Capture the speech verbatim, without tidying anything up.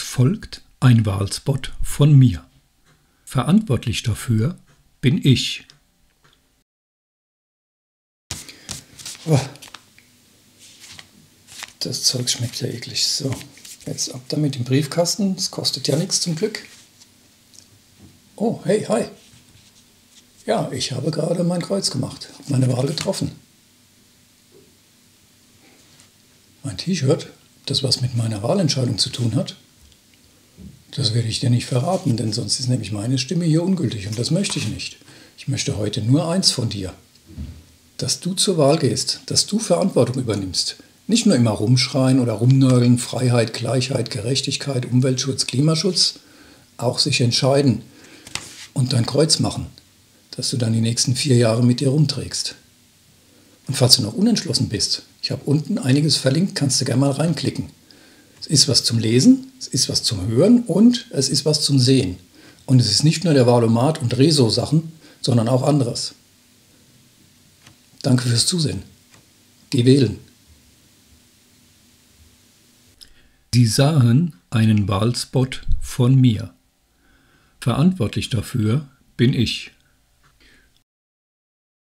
folgt ein Wahlspot von mir. Verantwortlich dafür bin ich. Oh, das Zeug schmeckt ja eklig. So, jetzt ab damit im Briefkasten. Das kostet ja nichts zum Glück. Oh, hey, hi. Ja, ich habe gerade mein Kreuz gemacht, habe meine Wahl getroffen. Mein T-Shirt, das was mit meiner Wahlentscheidung zu tun hat, das werde ich dir nicht verraten, denn sonst ist nämlich meine Stimme hier ungültig und das möchte ich nicht. Ich möchte heute nur eins von dir, dass du zur Wahl gehst, dass du Verantwortung übernimmst. Nicht nur immer rumschreien oder rumnörgeln, Freiheit, Gleichheit, Gerechtigkeit, Umweltschutz, Klimaschutz, auch sich entscheiden und dein Kreuz machen, dass du dann die nächsten vier Jahre mit dir rumträgst. Und falls du noch unentschlossen bist, ich habe unten einiges verlinkt, kannst du gerne mal reinklicken. Es ist was zum Lesen, es ist was zum Hören und es ist was zum Sehen. Und es ist nicht nur der Wahlomat und Reso-Sachen, sondern auch anderes. Danke fürs Zusehen. Geh wählen. Sie sahen einen Wahlspot von mir. Verantwortlich dafür bin ich.